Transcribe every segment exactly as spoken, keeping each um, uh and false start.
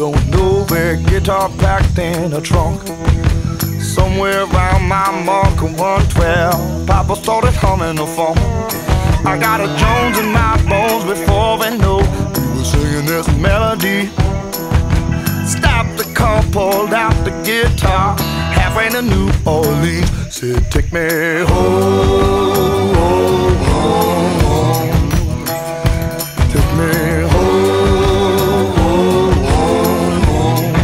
going nowhere, guitar packed in a trunk. Somewhere around my mark of one twelve, Papa started humming the phone. I got a Jones in my bones before we know we were singing this melody. Stopped the car, pulled out the guitar, halfway to New Orleans. Said, take me home, home, home, home. Take me home, home, home, home.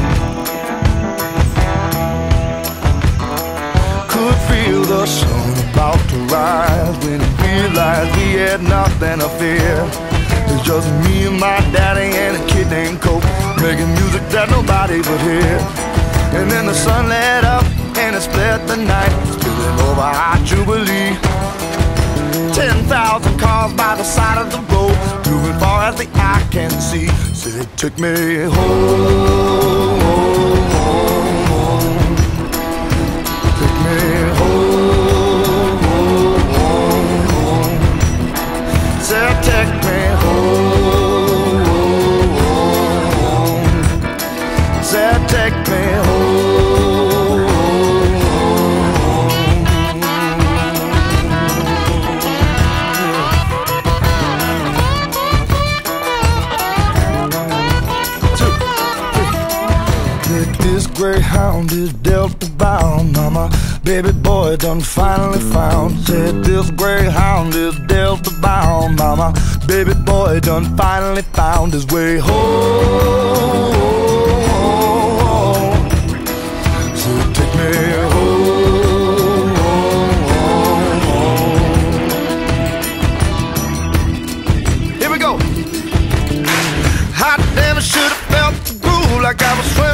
Could feel the sun about to rise when I realized we had nothing to fear. It's just me and my daddy and a kid named Coke, making music that nobody would hear. And then the sun lit up and it split the night, spilling over our Jubilee. Ten thousand cars by the side of the road, moving far as the eye can see. Said, take me home, home, home, home. Take me home, home, home, home. Said, take me home, home, home. Said, take me home. This greyhound is Delta bound, mama. Baby boy done finally found. Said this greyhound is Delta bound, mama. Baby boy done finally found his way home. So take me home, home, home, home. Here we go. Hot damn, I should have felt the groove like I was